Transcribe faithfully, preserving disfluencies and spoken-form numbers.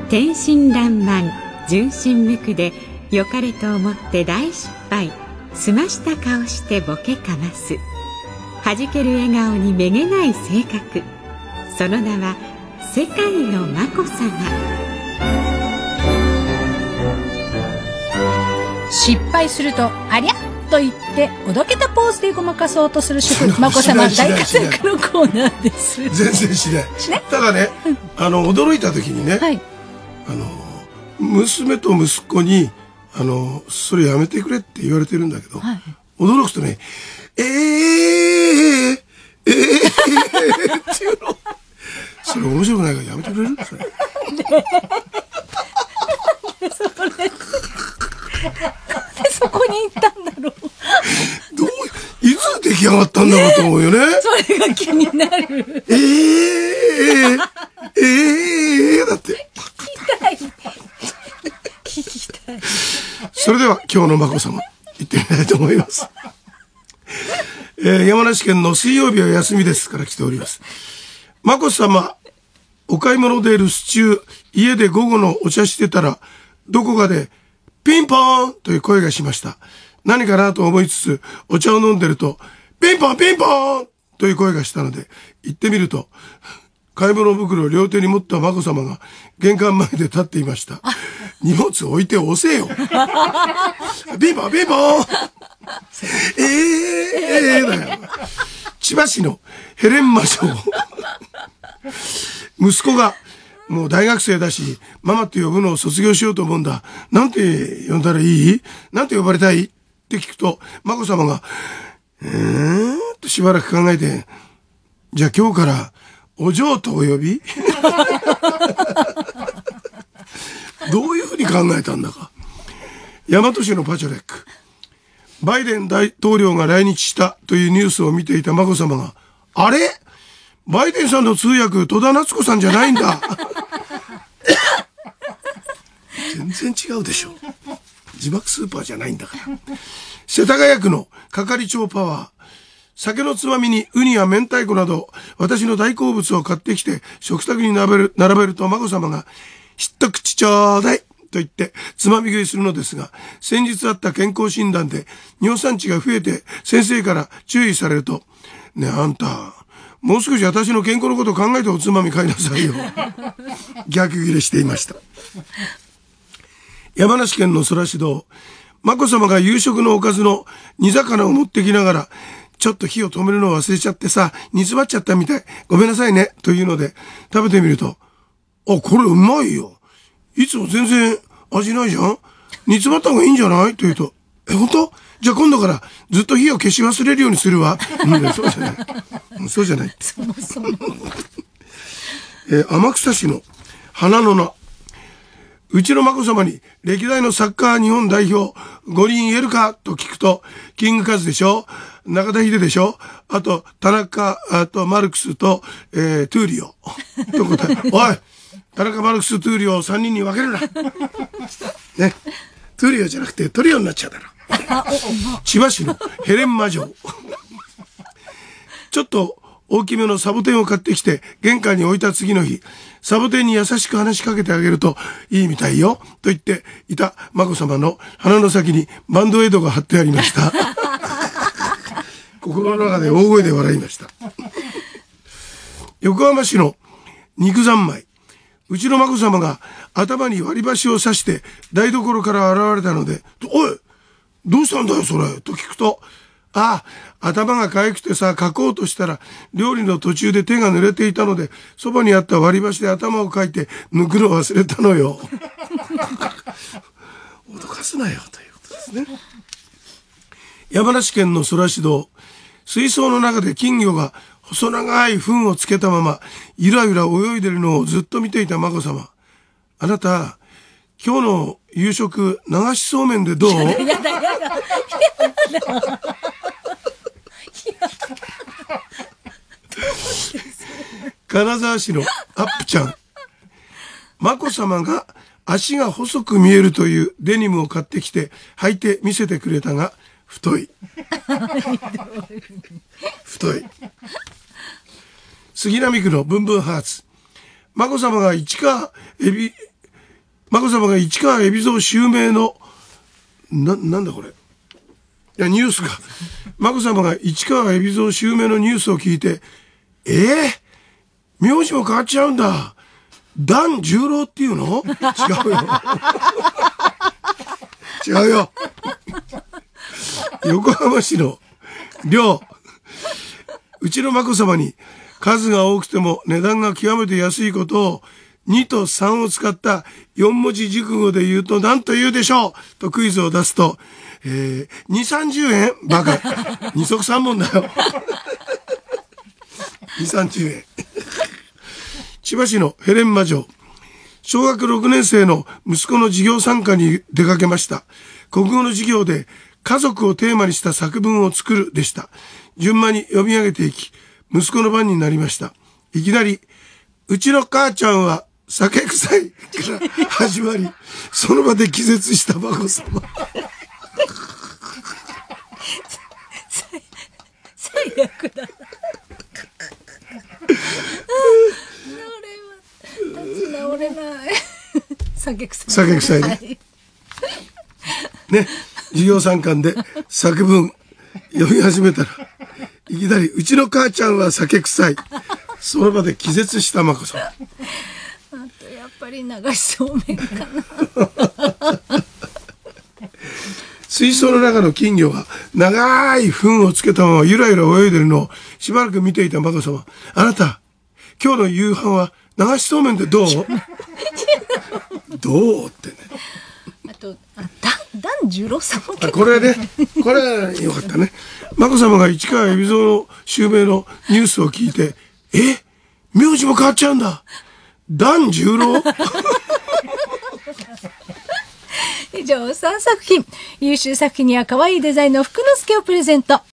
天真爛漫、純真無垢で良かれと思って大失敗、すました顔してボケかますはじける笑顔にめげない性格、その名は世界の眞子さま。 失敗するとありゃと言っておどけたポーズでごまかそうとする主婦眞子さま大活躍のコーナーです。 全然しない。ただね、あの驚いた時にね、はい、あの娘と息子にあのそれやめてくれって言われてるんだけど、はい、驚くとね、えーえー、えー、っていうの。それ面白くないからやめてくれる？それ。 それ。なんでそこに行ったんだろう。 どういつ出来上がったんだろうと思うよね。 それが気になる。 ええー、ええー、だって。 聞きたい。聞きたい。 それでは今日の眞子さま行ってみたいと思います。えー、山梨県の水曜日は休みですから来ております。眞子さま、お買い物で留守中、家で午後のお茶してたら、どこかでピンポーンという声がしました。何かなと思いつつ、お茶を飲んでると、ピンポンピンポーンという声がしたので、行ってみると、買い物袋を両手に持った眞子さまが玄関前で立っていました。荷物置いて押せよ。ピンポンピンポンえー、えー、だよ。千葉市のヘレンマ城。息子がもう大学生だし、ママって呼ぶのを卒業しようと思うんだ。なんて呼んだらいい？なんて呼ばれたい？って聞くと、眞子さまが、うーんとしばらく考えて、じゃあ今日からお嬢とお呼びどういうふうに考えたんだか。大和市のパチョレック。バイデン大統領が来日したというニュースを見ていた眞子さまが、あれ？バイデンさんの通訳、戸田夏子さんじゃないんだ。全然違うでしょ。字幕スーパーじゃないんだから。世田谷区の係長パワー。酒のつまみにウニや明太子など、私の大好物を買ってきて、食卓に並べる、並べると眞子さまが、一口ちょうだいと言って、つまみ食いするのですが、先日あった健康診断で、尿酸値が増えて、先生から注意されると、ねえ、あんた、もう少し私の健康のことを考えておつまみ買いなさいよ。逆ギレしていました。山梨県の空師堂、眞子さまが夕食のおかずの煮魚を持ってきながら、ちょっと火を止めるのを忘れちゃってさ、煮詰まっちゃったみたい。ごめんなさいね。というので、食べてみると、あ、これうまいよ。いつも全然味ないじゃん？煮詰まった方がいいんじゃない？と言うと、え、本当？じゃあ今度からずっと火を消し忘れるようにするわ。うん、そうじゃない。そうじゃない。そもそも。えー、天草市の花の名。うちの眞子さまに歴代のサッカー日本代表ごにん言えるかと聞くと、キングカズでしょ、中田秀でしょ、あと田中、あとマルクスと、えー、トゥーリオ。と答え、おい、田中、マルクス、トゥーリオをさんにんに分けるな。ね。トゥーリオじゃなくてトリオになっちゃうだろ。千葉市のヘレンマ城。ちょっと大きめのサボテンを買ってきて玄関に置いた次の日、サボテンに優しく話しかけてあげるといいみたいよと言っていた眞子さまの鼻の先にバンドエイドが貼ってありました。心の中で大声で笑いました。横浜市の肉三昧。うちの眞子さまが頭に割り箸を刺して台所から現れたので、おい、どうしたんだよそれと聞くと、ああ、頭が痒くてさ、書こうとしたら、料理の途中で手が濡れていたので、そばにあった割り箸で頭をかいて、抜くの忘れたのよ。脅かすなよ、ということですね。山梨県の空師堂、水槽の中で金魚が細長い糞をつけたまま、ゆらゆら泳いでるのをずっと見ていた眞子さま。あなた、今日の夕食、流しそうめんでどう？やだやだやだ。やだ。金沢市のアップちゃん。眞子さまが足が細く見えるというデニムを買ってきて履いて見せてくれたが、太い。太い。杉並区のブンブンハーツ。眞子さまが市川海老眞子さまが市川海老蔵襲名の、な、なんだこれ。いや、ニュースか。眞子さまが市川海老蔵襲名のニュースを聞いて、えー、名字も変わっちゃうんだ。段十郎っていうの？違うよ。違うよ。横浜市の寮。うちの眞子さまに数が多くても値段が極めて安いことをにとさんを使ったよん文字熟語で言うと何と言うでしょうとクイズを出すと、えー、に、さんじゅうえんバカ。二足三本だよ。に、さんじゅうえん。千葉市のヘレンマ城。小学ろくねん生の息子の授業参加に出かけました。国語の授業で家族をテーマにした作文を作るでした。順番に読み上げていき、息子の番になりました。いきなり、うちの母ちゃんは酒臭いから始まり、その場で気絶した眞子さま。 最悪だな。立ち直れない。酒臭い。 酒臭いね。ね、授業参観で作文読み始めたら、いきなり、うちの母ちゃんは酒臭い。その場で気絶した眞子さん。あと、やっぱり流しそうめんかな。 水槽の中の金魚が長い糞をつけたままゆらゆら泳いでるのをしばらく見ていた眞子さま。あなた、今日の夕飯は流しそうめんでどうどうってね。 あと、あ、だ、段十郎さんも結構、 これね、これよかったね。眞子さまが市川海老蔵の襲名のニュースを聞いて、え、名字も変わっちゃうんだ。段十郎以上さんさく品。優秀作品には可愛いデザインの福之助をプレゼント。